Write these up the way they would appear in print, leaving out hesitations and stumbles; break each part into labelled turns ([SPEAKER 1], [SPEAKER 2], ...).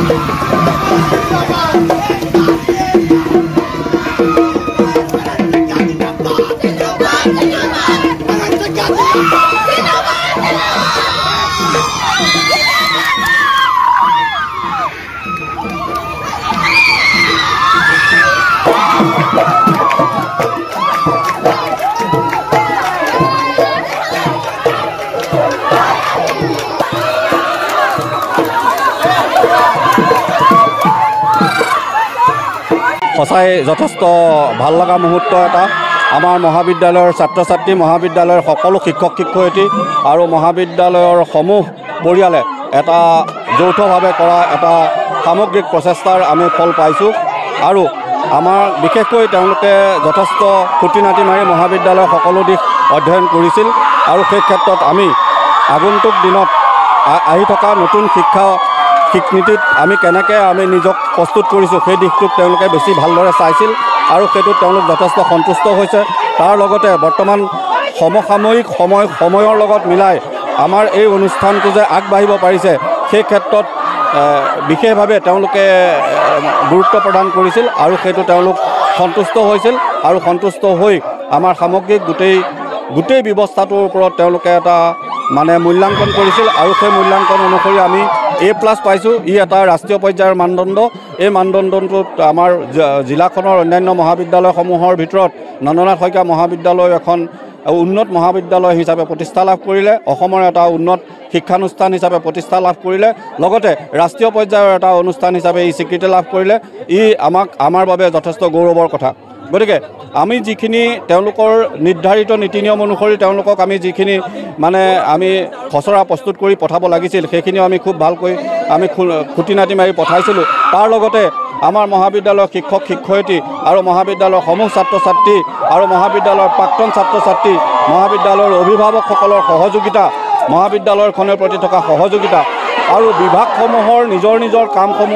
[SPEAKER 1] সঁচাই যথেষ্ট ভাল লগা মুহূৰ্ত এটা আমাৰ মহাবিদ্যালয়ৰ ছাত্ৰ ছাত্ৰী মহাবিদ্যালয়ৰ সকলো শিক্ষক শিক্ষয়িত্ৰী আৰু মহাবিদ্যালয়ৰ সমূহ পৰিয়ালে এটা যৌথভাৱে কৰা এটা সামগ্ৰিক প্ৰচেষ্টাৰ আমি ফল পাইছোঁ আৰু আমাৰ বিশেষকৈ তেওঁলোকে যথেষ্ট খুঁটি নাটি মাৰি মহাবিদ্যালয়ৰ সকলো দিশ অধ্যয়ন কৰিছিল আৰু সেই ক্ষেত্ৰত আমি আগন্তুক দিনত আহি থকা নতুন শিক্ষানীতিত আমি কেনেকৈ আমি নিজক প্ৰস্তুত কৰিছোঁ সেই দিশটোক তেওঁলোকে বেছি ভালদৰে চাইছিল আৰু সেইটোত তেওঁলোক যথেষ্ট সন্তুষ্ট হৈছে তাৰ লগতে বৰ্তমান সমসাময়িক সময়ৰ লগত মিলাই আমাৰ এই অনুষ্ঠানটো যে আগবাঢ়িব পাৰিছে সেই ক্ষেত্ৰত বিশেষভাৱে তেওঁলোকে গুৰুত্ব প্ৰদান কৰিছিল আৰু সেইটো তেওঁলোক সন্তুষ্ট হৈছিল আৰু সন্তুষ্ট হৈ আমাৰ সামগ্ৰিক গোটেই ব্যৱস্থাটোৰ ওপৰত তেওঁলোকে এটা মানে মূল্যাংকন কৰিছিল আৰু সেই মূল্যাংকন অনুসৰি আমি A+ পাইছোঁ ই এটা ৰাষ্ট্ৰীয় পৰ্যায়ৰ মানদণ্ড এই মানদণ্ডটোত আমাৰ জিলাখনৰ অন্যান্য মহাবিদ্যালয়সমূহৰ ভিতৰত নন্দনাথ শইকীয়া মহাবিদ্যালয় এখন উন্নত মহাবিদ্যালয় হিচাপে প্ৰতিষ্ঠা লাভ কৰিলে অসমৰ এটা উন্নত শিক্ষানুষ্ঠান হিচাপে প্ৰতিষ্ঠা লাভ কৰিলে লগতে ৰাষ্ট্ৰীয় পৰ্যায়ৰ এটা অনুষ্ঠান হিচাপে ই স্বীকৃতি লাভ কৰিলে ই আমাৰ বাবে যথেষ্ট গৌৰৱৰ কথা গতিকে আমি যিখিনি তেওঁলোকৰ নিৰ্ধাৰিত নীতি নিয়ম অনুসৰি তেওঁলোকক আমি যিখিনি মানে আমি খচৰা প্ৰস্তুত কৰি পঠাব লাগিছিল সেইখিনিও আমি খুব ভালকৈ আমি খুঁটি নাটি মাৰি পঠাইছিলোঁ তাৰ লগতে আমাৰ মহাবিদ্যালয়ৰ শিক্ষক শিক্ষয়িত্ৰী আৰু মহাবিদ্যালয়ৰ সমূহ ছাত্ৰ ছাত্ৰী আৰু মহাবিদ্যালয়ৰ প্ৰাক্তন ছাত্ৰ ছাত্ৰী মহাবিদ্যালয়ৰ অভিভাৱকসকলৰ সহযোগিতা মহাবিদ্যালয়খনৰ প্ৰতি থকা সহযোগিতা আৰু বিভাগসমূহৰ নিজৰ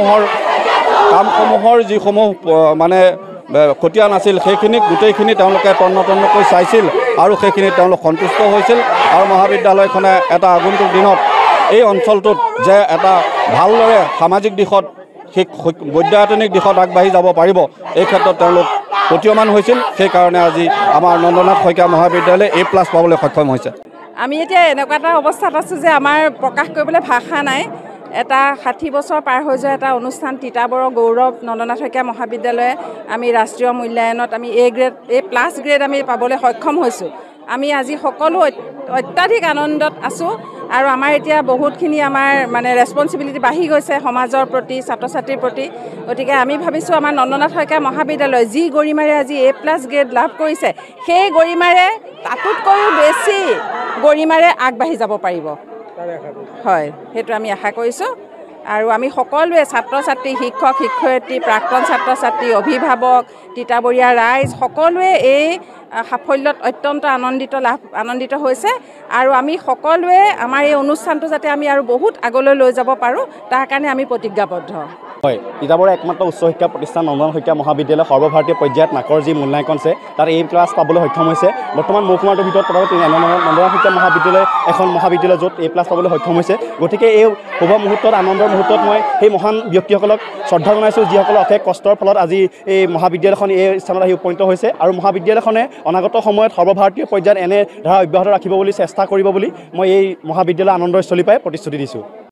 [SPEAKER 1] কামসমূহৰ যিসমূহ মানে খতিয়ান আছিল সেইখিনিক গোটেইখিনি তেওঁলোকে তন্নতন্নকৈ চাইছিল আৰু সেইখিনিত তেওঁলোক সন্তুষ্ট হৈছিল আৰু মহাবিদ্যালয়খনে এটা আগন্তুক দিনত এই অঞ্চলটোত যে এটা ভালদৰে সামাজিক দিশত বৈদ্যায়তনিক দিশত আগবাঢ়ি যাব পাৰিব এই ক্ষেত্ৰত তেওঁলোক প্ৰতীয়মান হৈছিল সেইকাৰণে আজি আমাৰ নন্দনাথ শইকীয়া মহাবিদ্যালয়ে A+ পাবলৈ সক্ষম হৈছে
[SPEAKER 2] আমি এতিয়া এনেকুৱা এটা অৱস্থাত আছোঁ যে আমাৰ প্ৰকাশ কৰিবলৈ ভাষা নাই এটা 60 বছৰ পাৰ হৈ যোৱা এটা অনুষ্ঠান তিতাবৰৰ গৌৰৱ নন্দনাথ শইকীয়া মহাবিদ্যালয়ে আমি ৰাষ্ট্ৰীয় মূল্যায়নত আমি A+ গ্ৰেড আমি পাবলৈ সক্ষম হৈছোঁ আমি আজি সকলো অত্যাধিক আনন্দত আছোঁ আৰু আমাৰ এতিয়া বহুতখিনি আমাৰ মানে ৰেছপন্সিবিলিটি বাঢ়ি গৈছে সমাজৰ প্ৰতি ছাত্ৰ ছাত্ৰীৰ প্ৰতি গতিকে আমি ভাবিছোঁ আমাৰ নন্দনাথ শইকীয়া মহাবিদ্যালয় যি গৰিমাৰে আজি A+ গ্ৰেড লাভ কৰিছে সেই গৰিমাৰে তাতোতকৈও বেছি গৰিমাৰে আগবাঢ়ি যাব পাৰিব হয় সেইটো আমি আশা কৰিছোঁ আৰু আমি সকলোৱে ছাত্ৰ ছাত্ৰী শিক্ষক শিক্ষয়িত্ৰী প্ৰাক্তন ছাত্ৰ ছাত্ৰী অভিভাৱক তিতাবৰীয়া ৰাইজ সকলোৱে এই সাফল্যত অত্যন্ত আনন্দিত হৈছে আৰু আমি সকলোৱে আমাৰ এই অনুষ্ঠানটো যাতে আমি আৰু বহুত আগলৈ লৈ যাব পাৰোঁ তাৰ কাৰণে আমি প্ৰতিজ্ঞাবদ্ধ
[SPEAKER 3] হয় তিতাবৰৰ একমাত্ৰ উচ্চ শিক্ষা প্ৰতিষ্ঠান নন্দনাথ শইকীয়া মহাবিদ্যালয় সৰ্বভাৰতীয় পৰ্যায়ত নাকৰ যি মূল্যাংকন আছে তাত A+ পাবলৈ সক্ষম হৈছে বৰ্তমান মহকুমাটোৰ ভিতৰত নন্দনাথ শইকীয়া মহাবিদ্যালয় এখন মহাবিদ্যালয় য'ত A+ পাবলৈ সক্ষম হৈছে গতিকে এই শুভ মুহূৰ্তত আনন্দৰ মুহূৰ্তত মই সেই মহান ব্যক্তিসকলক শ্ৰদ্ধা জনাইছোঁ যিসকলে অশেষ কষ্টৰ ফলত আজি এই মহাবিদ্যালয়খন এই স্থানত আহি উপনীত হৈছে আৰু মহাবিদ্যালয়খনে অনাগত সময়ত সৰ্বভাৰতীয় পৰ্যায়ত এনে ধাৰা অব্যাহত ৰাখিব বুলি চেষ্টা কৰিব বুলি মই এই মহাবিদ্যালয় আনন্দস্থলী পাই প্ৰতিশ্ৰুতি দিছোঁ